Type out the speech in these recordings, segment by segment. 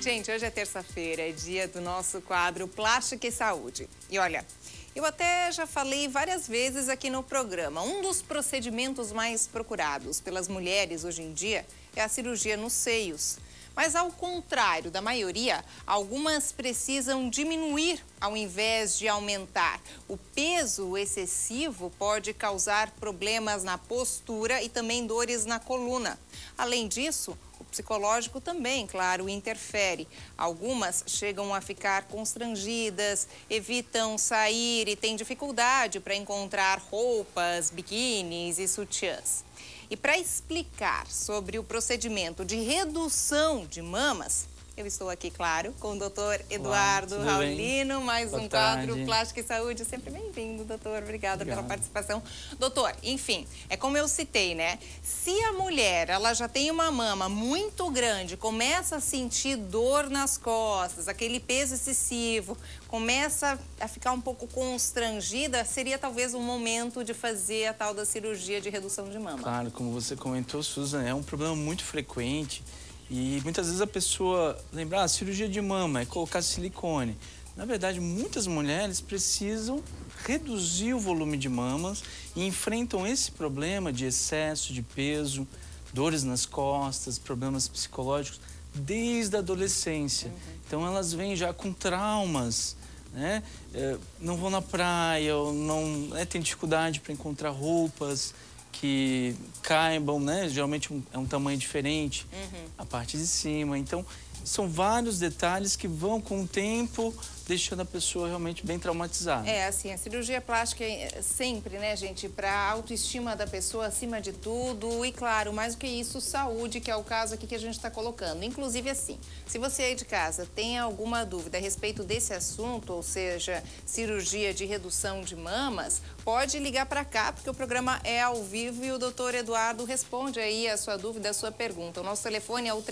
Gente, hoje é terça-feira, é dia do nosso quadro Plástica e Saúde. E olha, eu até já falei várias vezes aqui no programa, um dos procedimentos mais procurados pelas mulheres hoje em dia é a cirurgia nos seios. Mas ao contrário da maioria, algumas precisam diminuir ao invés de aumentar. O peso excessivo pode causar problemas na postura e também dores na coluna. Além disso, o psicológico também, claro, interfere. Algumas chegam a ficar constrangidas, evitam sair e têm dificuldade para encontrar roupas, biquínis e sutiãs. E para explicar sobre o procedimento de redução de mamas, eu estou aqui, claro, com o doutor Eduardo Raulino, mais um quadro Plástica e Saúde. Sempre bem-vindo, doutor. Obrigada pela participação. Doutor, enfim, é como eu citei, né? Se a mulher, ela já tem uma mama muito grande, começa a sentir dor nas costas, aquele peso excessivo, começa a ficar um pouco constrangida, seria talvez um momento de fazer a tal da cirurgia de redução de mama. Claro, como você comentou, Susan, é um problema muito frequente. E muitas vezes a pessoa lembra, a cirurgia de mama é colocar silicone. Na verdade, muitas mulheres precisam reduzir o volume de mamas e enfrentam esse problema de excesso de peso, dores nas costas, problemas psicológicos desde a adolescência. Então elas vêm já com traumas, né? Não vão na praia, ou não, têm dificuldade para encontrar roupas que caibam, né? Geralmente é um tamanho diferente, a parte de cima. Então, são vários detalhes que vão, com o tempo, deixando a pessoa realmente bem traumatizada. É, assim, a cirurgia plástica é sempre, né, gente, para a autoestima da pessoa acima de tudo e, claro, mais do que isso, saúde, que é o caso aqui que a gente está colocando. Inclusive, assim, se você aí de casa tem alguma dúvida a respeito desse assunto, ou seja, cirurgia de redução de mamas, pode ligar para cá, porque o programa é ao vivo e o doutor Eduardo responde aí a sua dúvida, a sua pergunta. O nosso telefone é o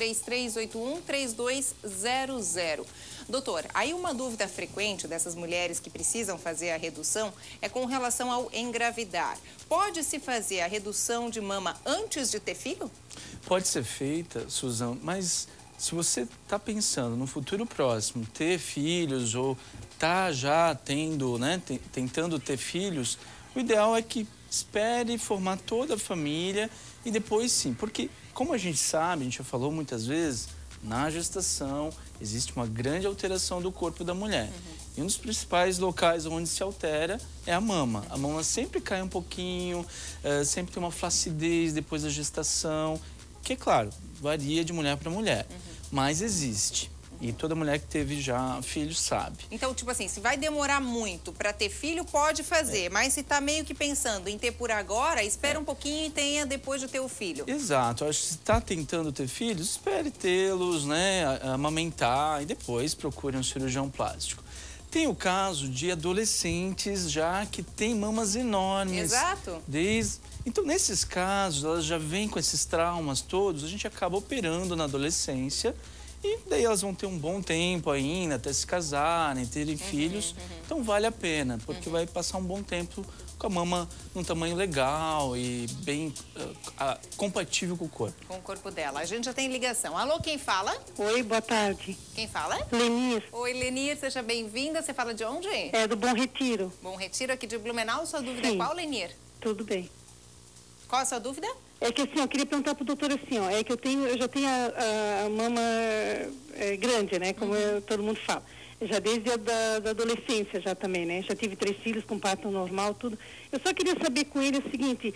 3381-3200. Doutor, aí uma dúvida frequente dessas mulheres que precisam fazer a redução é com relação ao engravidar. Pode-se fazer a redução de mama antes de ter filho? Pode ser feita, Suzana, mas se você está pensando no futuro próximo ter filhos ou está já tendo, né, tentando ter filhos, o ideal é que espere formar toda a família e depois sim, porque como a gente sabe, a gente já falou muitas vezes, na gestação existe uma grande alteração do corpo da mulher. E um dos principais locais onde se altera é a mama. A mama sempre cai um pouquinho, sempre tem uma flacidez depois da gestação, que é claro, varia de mulher para mulher, mas existe. E toda mulher que teve já filhos sabe. Então, tipo assim, se vai demorar muito para ter filho, pode fazer. Mas se tá meio que pensando em ter por agora, espera um pouquinho e tenha depois de ter o filho. Exato. Acho que se está tentando ter filhos, espere tê-los, né, amamentar e depois procure um cirurgião plástico. Tem o caso de adolescentes já que têm mamas enormes. Exato. Então, nesses casos, elas já vêm com esses traumas todos, a gente acaba operando na adolescência. E daí elas vão ter um bom tempo ainda, até se casarem, terem filhos. Então vale a pena, porque vai passar um bom tempo com a mama num tamanho legal e bem compatível com o corpo. Com o corpo dela. A gente já tem ligação. Alô, quem fala? Oi, boa tarde. Quem fala? Lenir. Oi, Lenir, seja bem-vinda. Você fala de onde? É do Bom Retiro. Bom Retiro, aqui de Blumenau. Sua dúvida é qual, Lenir? Tudo bem. Qual a sua dúvida? É que assim, eu queria perguntar pro doutor assim, ó, é que eu já tenho a mama grande, né, como todo mundo fala. Já desde a da adolescência já também, né, já tive 3 filhos com parto normal, tudo. Eu só queria saber com ele o seguinte,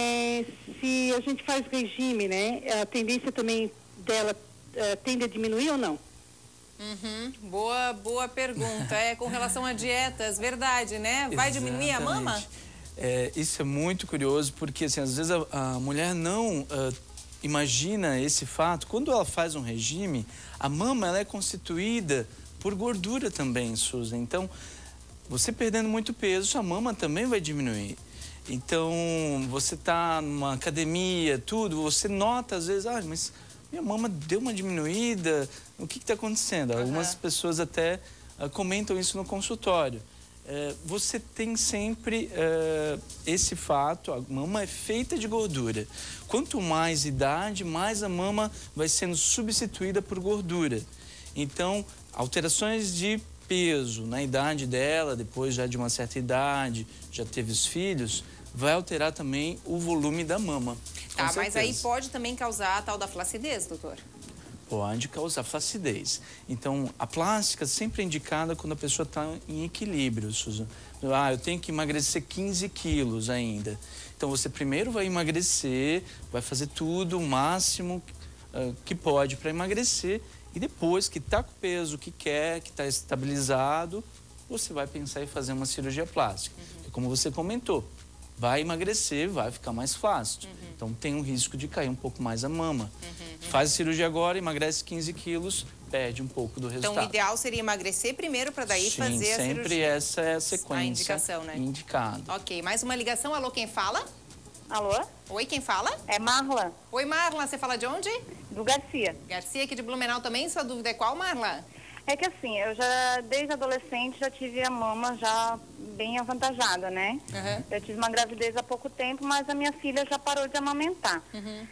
se a gente faz regime, né, a tendência também dela tende a diminuir ou não? Boa pergunta. É com relação a dietas, verdade, né? Vai diminuir a mama? Isso é muito curioso, porque assim, às vezes a mulher não imagina esse fato. Quando ela faz um regime, a mama ela é constituída por gordura também, Susan. Então, você perdendo muito peso, sua mama também vai diminuir. Então, você está numa academia, tudo, você nota às vezes, mas minha mama deu uma diminuída, o que está acontecendo? Algumas pessoas até comentam isso no consultório. Você tem sempre esse fato, a mama é feita de gordura. Quanto mais idade, mais a mama vai sendo substituída por gordura. Então, alterações de peso na idade dela, depois já de uma certa idade, já teve os filhos, vai alterar também o volume da mama. Tá, mas aí pode também causar a tal da flacidez, doutor? Pode causar flacidez. Então, a plástica sempre é indicada quando a pessoa está em equilíbrio, Susan. Eu tenho que emagrecer 15 quilos ainda. Então, você primeiro vai emagrecer, vai fazer tudo o máximo que pode para emagrecer e depois que está com o peso que quer, que está estabilizado, você vai pensar em fazer uma cirurgia plástica. Como você comentou, vai emagrecer, vai ficar mais flácido. Então, tem um risco de cair um pouco mais a mama. Faz a cirurgia agora, emagrece 15 quilos, perde um pouco do resultado. Então, o ideal seria emagrecer primeiro para daí fazer a cirurgia. Sempre essa é a sequência. A indicação, né? Indicada. Ok, mais uma ligação. Alô, quem fala? Alô? Oi, quem fala? É Marla. Oi, Marla, você fala de onde? Do Garcia. Garcia, aqui de Blumenau também. Sua dúvida é qual, Marla? É que assim, eu já, desde adolescente, já tive a mama já bem avantajada, né? Eu tive uma gravidez há pouco tempo, mas a minha filha já parou de amamentar.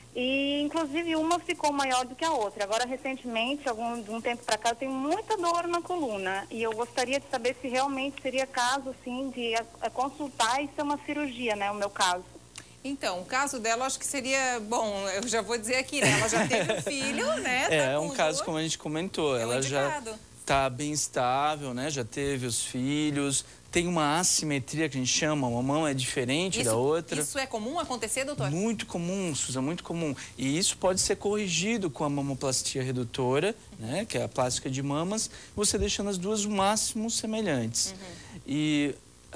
E, inclusive, uma ficou maior do que a outra. Agora, recentemente, de um tempo para cá, eu tenho muita dor na coluna. E eu gostaria de saber se realmente seria caso, assim, de consultar e ser uma cirurgia, né? O meu caso. Então, o caso dela, acho que seria, bom, eu já vou dizer aqui, né? Ela já teve um filho, né? É um caso como a gente comentou, ela já está bem estável, né? Já teve os filhos, tem uma assimetria que a gente chama, uma mão é diferente da outra. Isso é comum acontecer, doutor? Muito comum, Susan, muito comum. E isso pode ser corrigido com a mamoplastia redutora, né? Que é a plástica de mamas, você deixando as duas o máximo semelhantes. E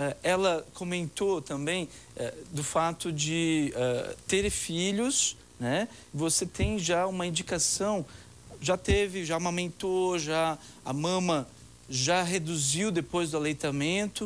ela comentou também do fato de ter filhos, né? Você tem já uma indicação, já amamentou, já a mama já reduziu depois do aleitamento,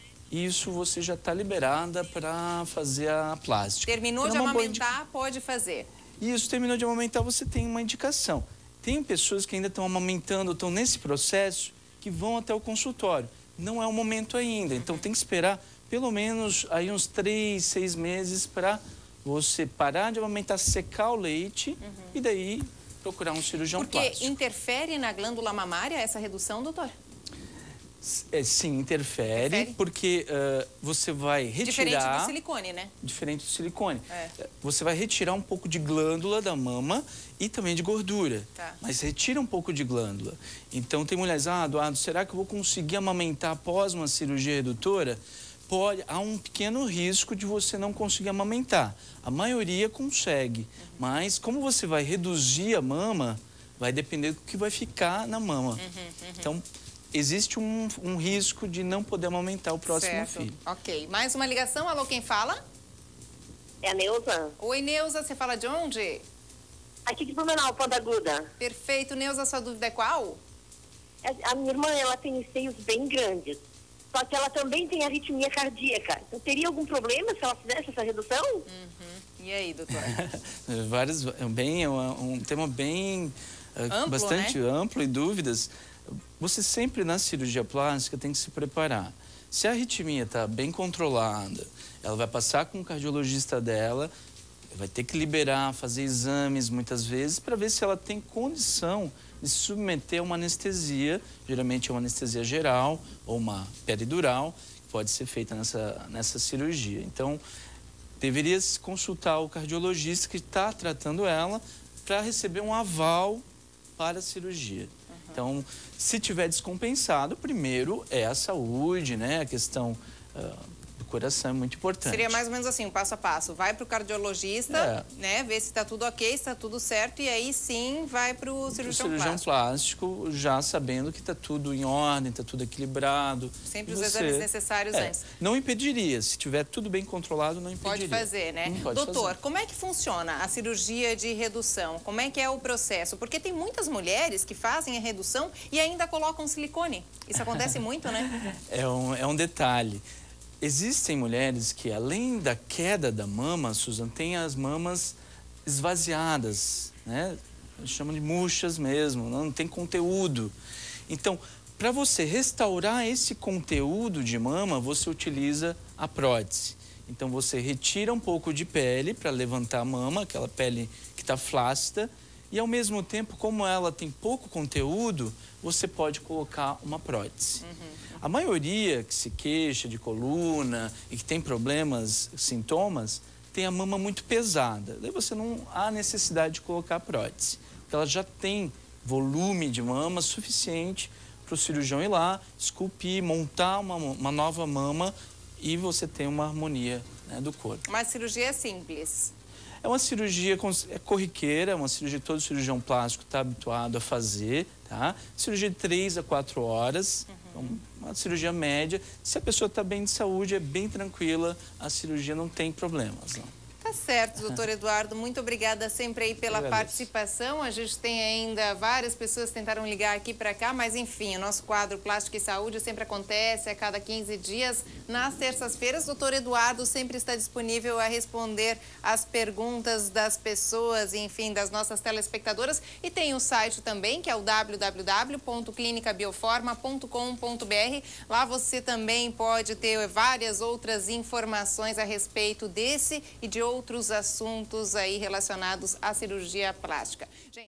isso você já está liberada para fazer a plástica. Terminou de amamentar, pode fazer. Isso, terminou de amamentar, você tem uma indicação. Tem pessoas que ainda estão amamentando, estão nesse processo, que vão até o consultório. Não é o momento ainda, então tem que esperar pelo menos aí uns 3, 6 meses para você parar de amamentar, secar o leite e daí procurar um cirurgião plástico. Porque interfere na glândula mamária essa redução, doutor? Sim, interfere. Porque você vai retirar... Diferente do silicone, né? Diferente do silicone. Você vai retirar um pouco de glândula da mama e também de gordura. Mas retira um pouco de glândula. Então, tem mulheres, Eduardo, será que eu vou conseguir amamentar após uma cirurgia redutora? Há um pequeno risco de você não conseguir amamentar. A maioria consegue, mas como você vai reduzir a mama, vai depender do que vai ficar na mama. Então, existe um risco de não poder amamentar o próximo filho. Ok. Mais uma ligação. Alô, quem fala? É a Neuza. Oi, Neuza. Você fala de onde? Aqui de Blumenau, Ponta Aguda. Perfeito. Neuza, sua dúvida é qual? A minha irmã, ela tem seios bem grandes. Só que ela também tem arritmia cardíaca. Então, teria algum problema se ela fizesse essa redução? E aí, doutor? É um tema bem... amplo, bastante né? amplo e dúvidas. Você sempre na cirurgia plástica tem que se preparar. Se a arritmia está bem controlada, ela vai passar com o cardiologista dela, vai ter que liberar, fazer exames muitas vezes para ver se ela tem condição de se submeter a uma anestesia, geralmente é uma anestesia geral ou uma peridural, que pode ser feita nessa cirurgia. Então, deveria consultar o cardiologista que está tratando ela para receber um aval para a cirurgia. Então, se tiver descompensado, primeiro é a saúde, né? A questão do coração é muito importante. Seria mais ou menos assim, um passo a passo. Vai para o cardiologista, né? Ver se está tudo ok, se está tudo certo. E aí sim vai para o cirurgião plástico, já sabendo que está tudo em ordem, está tudo equilibrado. Sempre os exames necessários antes. Não impediria. Se tiver tudo bem controlado, não impediria. Pode fazer, né? Doutor, como é que funciona a cirurgia de redução? Como é que é o processo? Porque tem muitas mulheres que fazem a redução e ainda colocam silicone. Isso acontece muito, né? É um detalhe. Existem mulheres que, além da queda da mama, Susan, tem as mamas esvaziadas, né? Chamam de murchas mesmo, não tem conteúdo. Então, para você restaurar esse conteúdo de mama, você utiliza a prótese. Então, você retira um pouco de pele para levantar a mama, aquela pele que está flácida, E ao mesmo tempo, como ela tem pouco conteúdo, você pode colocar uma prótese. A maioria que se queixa de coluna e que tem problemas, sintomas, tem a mama muito pesada. Daí você não há necessidade de colocar prótese, porque ela já tem volume de mama suficiente para o cirurgião ir lá, esculpir, montar uma nova mama e você tem uma harmonia, né, do corpo. Mas a cirurgia é simples. É uma cirurgia corriqueira, uma cirurgia que todo cirurgião plástico está habituado a fazer, tá? Cirurgia de 3 a 4 horas, então, uma cirurgia média. Se a pessoa está bem de saúde, é bem tranquila, a cirurgia não tem problemas, não. Tá certo, doutor Eduardo. Muito obrigada sempre aí pela participação. A gente tem ainda várias pessoas que tentaram ligar aqui para cá, mas enfim, o nosso quadro Plástica e Saúde sempre acontece a cada 15 dias. Nas terças-feiras, o doutor Eduardo sempre está disponível a responder as perguntas das pessoas, enfim, das nossas telespectadoras. E tem o site também, que é o www.clinicabioforma.com.br. Lá você também pode ter várias outras informações a respeito desse e de outros assuntos aí relacionados à cirurgia plástica. Gente...